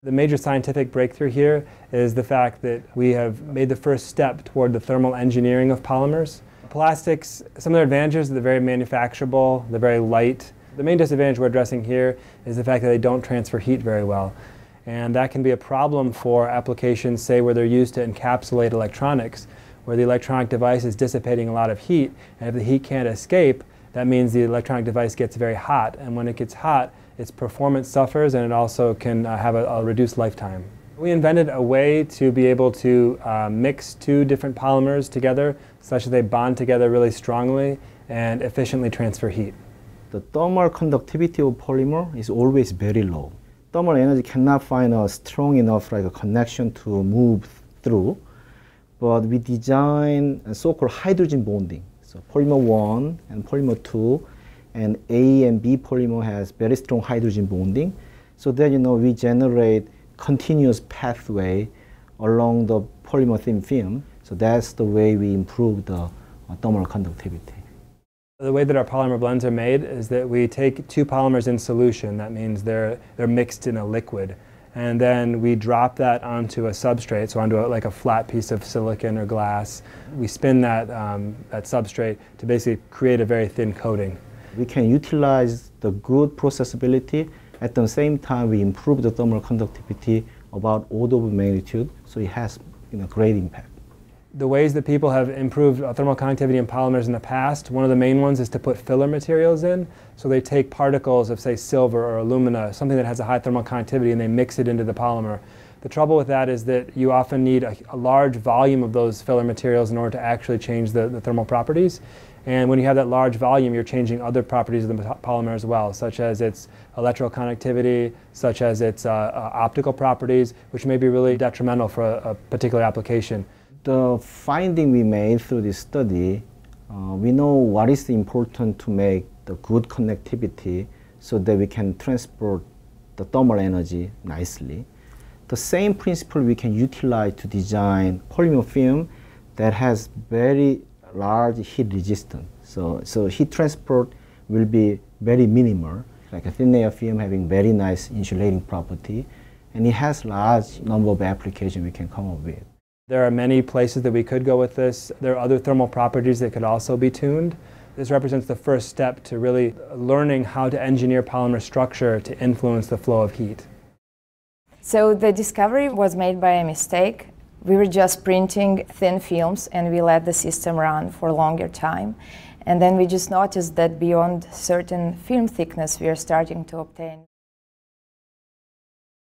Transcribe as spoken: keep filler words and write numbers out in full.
The major scientific breakthrough here is the fact that we have made the first step toward the thermal engineering of polymers. Plastics, some of their advantages, they're very manufacturable, they're very light. The main disadvantage we're addressing here is the fact that they don't transfer heat very well. And that can be a problem for applications, say, where they're used to encapsulate electronics, where the electronic device is dissipating a lot of heat, and if the heat can't escape, that means the electronic device gets very hot, and when it gets hot, its performance suffers and it also can uh, have a, a reduced lifetime. We invented a way to be able to uh, mix two different polymers together such that they bond together really strongly and efficiently transfer heat. The thermal conductivity of polymer is always very low. Thermal energy cannot find a strong enough like a connection to move through, but we design a so-called hydrogen bonding. So polymer one and polymer two, and A and B polymer has very strong hydrogen bonding, so that you know we generate continuous pathway along the polymer thin film. So that's the way we improve the uh, thermal conductivity. The way that our polymer blends are made is that we take two polymers in solution. That means they're, they're mixed in a liquid. And then we drop that onto a substrate, so onto a, like a flat piece of silicon or glass. We spin that, um, that substrate to basically create a very thin coating. We can utilize the good processability. At the same time, we improve the thermal conductivity about order of magnitude, so it has you know, great impact. The ways that people have improved thermal conductivity in polymers in the past, one of the main ones is to put filler materials in. So they take particles of, say, silver or alumina, something that has a high thermal conductivity, and they mix it into the polymer. The trouble with that is that you often need a, a large volume of those filler materials in order to actually change the, the thermal properties. And when you have that large volume, you're changing other properties of the polymer as well, such as its electroconductivity, such as its uh, uh, optical properties, which may be really detrimental for a, a particular application. The finding we made through this study, uh, we know what is important to make the good connectivity so that we can transport the thermal energy nicely. The same principle we can utilize to design polymer film that has very large heat resistance. So, so heat transport will be very minimal, like a thin layer film having very nice insulating property, and it has large number of applications we can come up with. There are many places that we could go with this. There are other thermal properties that could also be tuned. This represents the first step to really learning how to engineer polymer structure to influence the flow of heat. So the discovery was made by a mistake. We were just printing thin films and we let the system run for a longer time. And then we just noticed that beyond certain film thickness we are starting to obtain